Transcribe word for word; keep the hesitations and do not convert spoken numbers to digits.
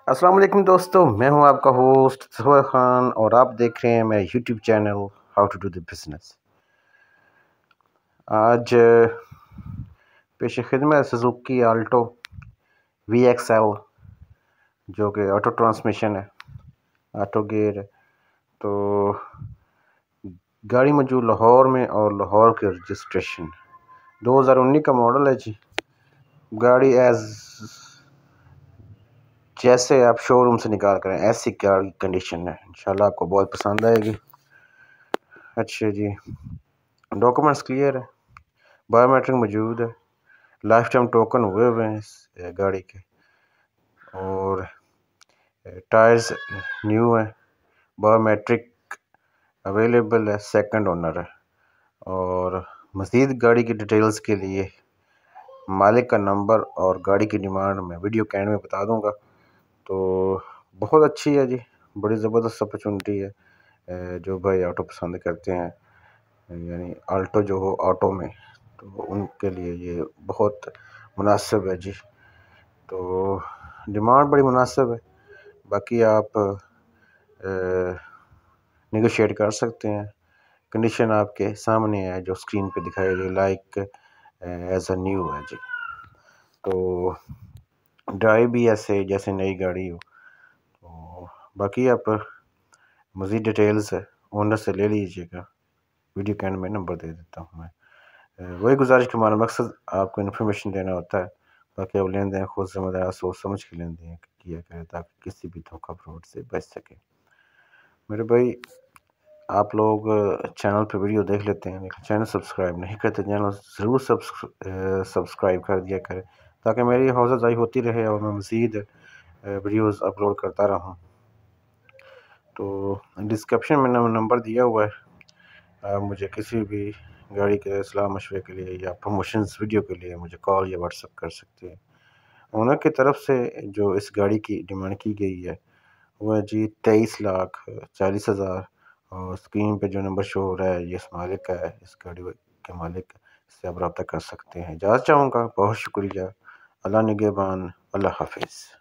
السلام علیکم دوستو، میں ہوں آپ کا ہوسٹ ظہور خان اور آپ دیکھ رہے ہیں میرے YouTube channel how to do the business. آج پیش خدمت Suzuki Alto V X L جو کہ آٹو ٹرانسمیشن ہے، آٹو گیئر ہے۔ تو گاڑی موجود لاہور میں اور لاہور کے رجسٹریشن دو ہزار انیس کا ماڈل ہے جی۔ گاڑی ایز جیسے آپ شو روم سے نکال کریں ایسی گاڑی کنڈیشن ہے، انشاءاللہ آپ کو بہت پسند آئے گی۔ اچھا جی، ڈاکومنٹس کلیئر ہے، بایو میٹرک موجود ہے، لائف ٹائم ٹوکن ہوئے ہوئے ہیں اس گاڑی کے، اور ٹائرز نیو ہے، بایو میٹرک اویلیبل ہے، سیکنڈ اونر ہے۔ اور مزید گاڑی کی ڈیٹیلز کے لیے مالک کا نمبر اور گاڑی کی ڈیمانڈ میں ویڈیو کے اینڈ میں بتا دوں گا۔ تو بہت اچھی ہے جی، بڑی زبردست اپرچونٹی ہے۔ جو بھائی آٹو پسند کرتے ہیں، یعنی آلٹو جو ہو آٹو میں، تو ان کے لیے یہ بہت مناسب ہے جی۔ تو ڈیمانڈ بڑی مناسب ہے، باقی آپ نیگوشیٹ کر سکتے ہیں۔ کنڈیشن آپ کے سامنے ہے جو اسکرین پہ دکھائی گئی، لائک ایز اے نیو ہے جی۔ تو ڈرائیو بھی ایسے جیسے نئی گاڑی ہو۔ تو باقی آپ مزید ڈیٹیلز اونر سے لے لیجیے گا، ویڈیو کے اینڈ میں نمبر دے دیتا ہوں میں۔ وہی گزارش کا ہمارا مقصد آپ کو انفارمیشن دینا ہوتا ہے، باقی آپ لین دین خود ذمہ دار سوچ سمجھ کے لین دین کیا کریں تاکہ کسی بھی دھوکہ فراڈ سے بچ سکے۔ میرے بھائی، آپ لوگ چینل پہ ویڈیو دیکھ لیتے ہیں لیکن چینل سبسکرائب نہیں کرتے، چینل ضرور سبسکرائب کر دیا کریں تاکہ میری حوصلہ افزائی ہوتی رہے اور میں مزید ویڈیوز اپلوڈ کرتا رہوں۔ تو ڈسکرپشن میں نمبر دیا ہوا ہے، آپ مجھے کسی بھی گاڑی کے صلاح مشورے کے لیے یا پروموشنز ویڈیو کے لیے مجھے کال یا واٹس ایپ کر سکتے ہیں۔ اونر کی طرف سے جو اس گاڑی کی ڈیمانڈ کی گئی ہے وہ ہے جی تیئیس لاکھ چالیس ہزار، اور اسکرین پہ جو نمبر شو ہو رہا ہے یہ اس مالک کا ہے، اس گاڑی کے مالک سے آپ رابطہ کر سکتے ہیں۔ اجازت چاہوں گا، بہت شکریہ، اللہ نگہبان، اللہ حافظ۔